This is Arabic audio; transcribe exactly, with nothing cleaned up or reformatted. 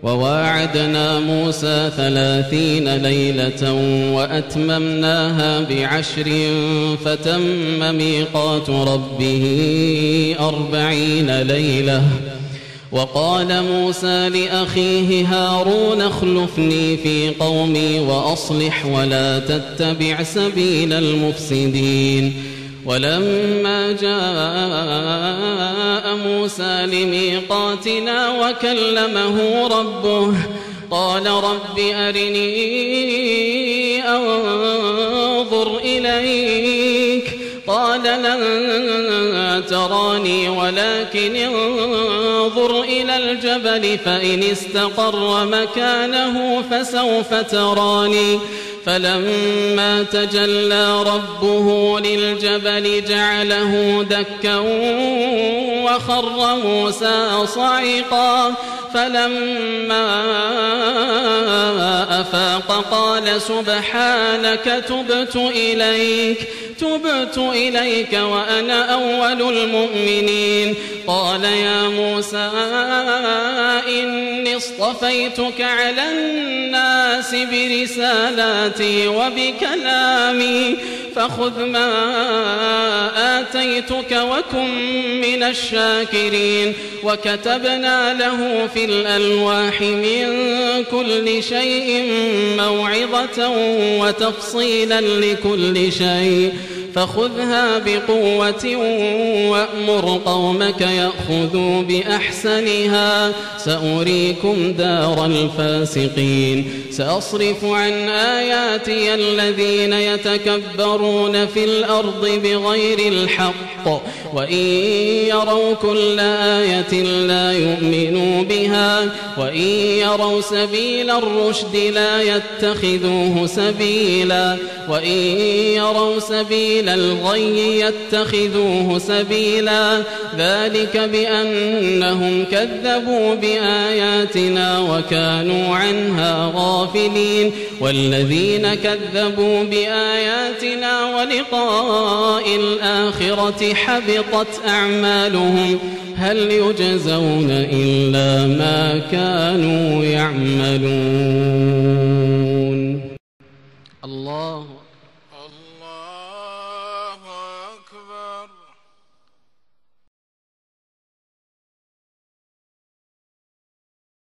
وواعدنا موسى ثلاثين ليلة وأتممناها بعشر فتم ميقات ربه أربعين ليلة. وقال موسى لأخيه هارون اخلفني في قومي وأصلح ولا تتبع سبيل المفسدين. ولما جاء موسى لميقاتنا وكلمه ربه قال رب أرني أنظر إليك قال لن تراني ولكن انظر إلى الجبل فإن استقر مكانه فسوف تراني. فلما تجلى ربه للجبل جعله دكا وخر موسى صعقا. فلما أفاق قال سبحانك تبت إليك تبت إليك وأنا أول المؤمنين. قال يا موسى إني اصطفيتك على الناس برسالاتي وبكلامي فخذ ما آتيتك وكن من الشاكرين. وكتبنا له في الألواح من كل شيء موعظة وتفصيلا لكل شيء فخذها بقوة وأمر قومك يأخذوا بأحسنها سأريكم دار الفاسقين. سأصرف عن آياتي الذين يتكبرون في الأرض بغير الحق وإن يروا كل آية لا يؤمنوا بها وإن يروا سبيل الرشد لا يتخذوه سبيلا وإن يروا سبيل الغي يتخذوه سبيلا. ذلك بأنهم كذبوا بآياتنا وكانوا عنها غافلين. والذين كذبوا بآياتنا ولقاء الآخرة حبطت أعمالهم هل يجزون إلا ما كانوا يعملون.